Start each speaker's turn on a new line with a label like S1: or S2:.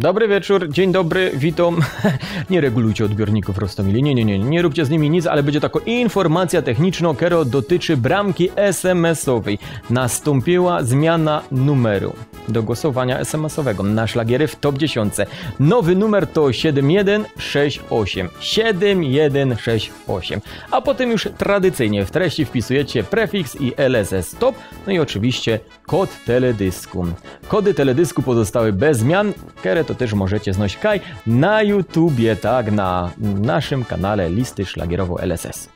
S1: Dobry wieczór, dzień dobry, witam. Nie regulujcie odbiorników, Rostomili, nie róbcie z nimi nic, ale będzie taka informacja techniczna, która dotyczy bramki SMS-owej. Nastąpiła zmiana numeru do głosowania SMS-owego na szlagiery w top 10. Nowy numer to 7168. 7168. A potem już tradycyjnie w treści wpisujecie prefiks i LSS top, no i oczywiście kod teledysku. Kody teledysku pozostały bez zmian, które to też możecie znosić na YouTubie, tak, na naszym kanale Listy Szlagierowo LSS.